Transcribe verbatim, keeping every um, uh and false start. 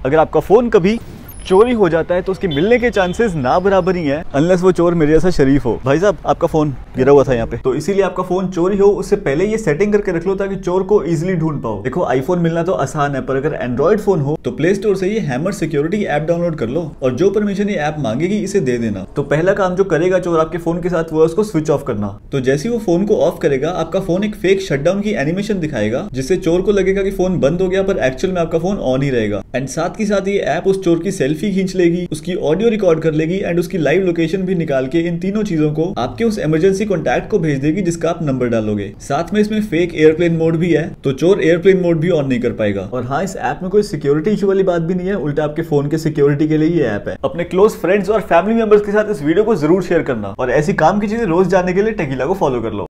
अगर आपका फोन कभी चोरी हो जाता है तो उसके मिलने के चांसेस ना बराबर ही हैं, अनलेस वो चोर मेरे जैसा शरीफ हो। भाई साहब आपका फोन गिरा हुआ था यहाँ पे, तो इसीलिए आपका फोन चोरी हो उससे पहले ये सेटिंग करके रख लो ताकि चोर को इजीली ढूंढ पाओ। देखो आईफोन मिलना तो आसान है, पर अगर एंड्रॉइड फोन हो तो प्ले स्टोर से ये हैमर सिक्योरिटी ऐप डाउनलोड कर लो और जो परमिशन ये ऐप मांगेगी इसे दे देना। तो पहला काम जो करेगा चोर आपके फोन के साथ वो है उसको स्विच ऑफ करना। तो जैसे ही वो फोन को ऑफ करेगा आपका फोन एक फेक शटडाउन की एनिमेशन दिखाएगा, जिससे चोर को लगेगा कि फोन बंद हो गया, पर एक्चुअल में आपका फोन ऑन ही रहेगा। एंड साथ ही साथ ये ऐप उस चोर की सेल्फी खींच लेगी, उसकी ऑडियो रिकॉर्ड कर लेगी एंड उसकी लाइव लोकेशन भी निकाल के इन तीनों चीजों को आपके उस इमरजेंसी कॉन्टैक्ट को भेज देगी जिसका आप नंबर डालोगे। साथ में इसमें फेक एयरप्लेन मोड भी है, तो चोर एयरप्लेन मोड भी ऑन नहीं कर पाएगा। और हाँ, इस ऐप में कोई सिक्योरिटी इशू वाली बात भी नहीं है, उल्टा आपके फोन के सिक्योरिटी के लिए ये ऐप है। अपने क्लोज फ्रेंड्स और फैमिली मेंबर्स के साथ इस वीडियो को जरूर शेयर करना और ऐसी काम की चीजें रोज जानने के लिए टेकीला को फॉलो कर लो।